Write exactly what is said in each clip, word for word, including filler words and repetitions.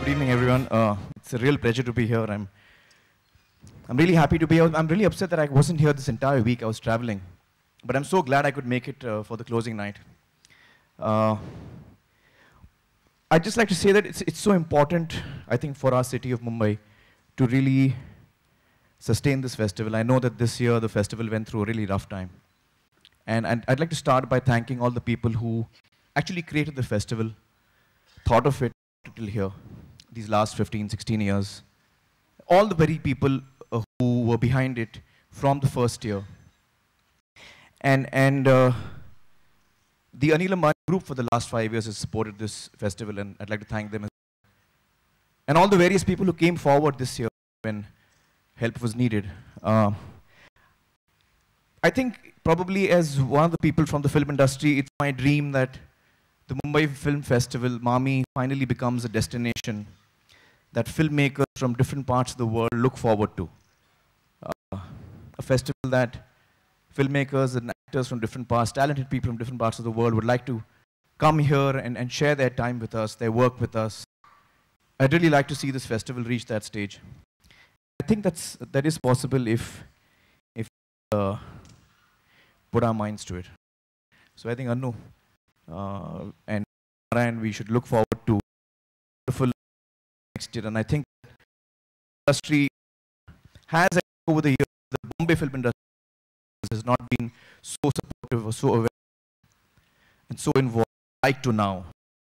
Good evening, everyone. Uh, it's a real pleasure to be here. I'm, I'm really happy to be here. I'm really upset that I wasn't here this entire week. I was traveling. But I'm so glad I could make it uh, for the closing night. Uh, I'd just like to say that it's, it's so important, I think, for our city of Mumbai to really sustain this festival. I know that this year the festival went through a really rough time. And, and I'd like to start by thanking all the people who actually created the festival, thought of it till here, these last fifteen, sixteen years. All the very people uh, who were behind it from the first year. And, and uh, the Anil Ambani group for the last five years has supported this festival, and I'd like to thank them as well. And all the various people who came forward this year when help was needed. Uh, I think probably as one of the people from the film industry, it's my dream that the Mumbai Film Festival, MAMI, finally becomes a destination that filmmakers from different parts of the world look forward to. Uh, a festival that filmmakers and actors from different parts, talented people from different parts of the world would like to come here and, and share their time with us, their work with us. I'd really like to see this festival reach that stage. I think that's, that is possible if, if uh, put our minds to it. So I think Anu uh, and Narayan, we should look forward to wonderful next year. And I think the industry has, over the years, the Bombay film industry has not been so supportive or so aware and so involved like to now.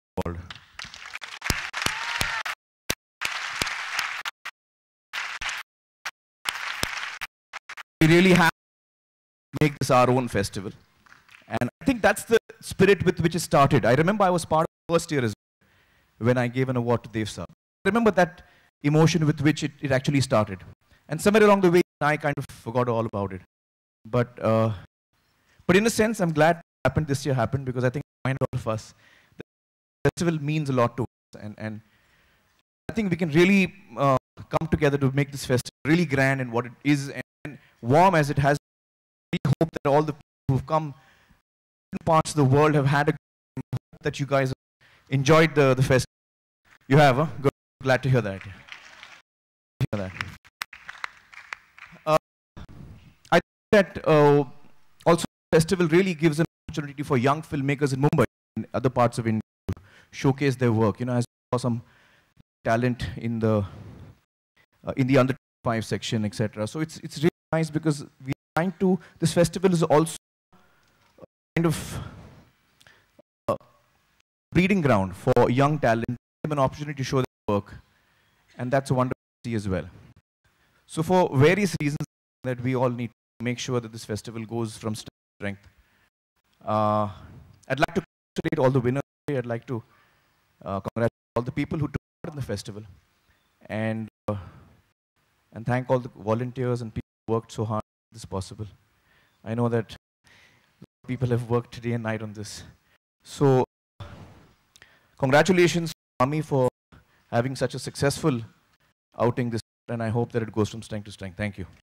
We really have to make this our own festival. And I think that's the spirit with which it started. I remember I was part of the first year as well, when I gave an award to Dev Saab. I remember that emotion with which it, it actually started. And somewhere along the way, I kind of forgot all about it. But, uh, but in a sense, I'm glad it happened this year happened, because I think it reminded all of us the festival means a lot to us. And, and I think we can really uh, come together to make this festival really grand in what it is and warm as it has. We hope that all the people who've come from parts of the world have had a hope that you guys enjoyed the, the festival. You have, huh? Good. Glad to hear that. Hear that. Uh, I think that uh, also the festival really gives an opportunity for young filmmakers in Mumbai and other parts of India to showcase their work. You know, I saw some talent in the uh, in the under twenty-five section, et cetera. So it's it's really nice, because we're trying to. This festival is also a kind of a breeding ground for young talent, give them an opportunity to show their work, and that's a wonderful to see as well. So for various reasons that we all need to make sure that this festival goes from strength to strength. Uh, I'd like to congratulate all the winners. I'd like to uh, congratulate all the people who took part in the festival, and uh, and thank all the volunteers and people who worked so hard to make this possible. I know that people have worked day and night on this. So congratulations, MAMI, for having such a successful outing this, and I hope that it goes from strength to strength. Thank you.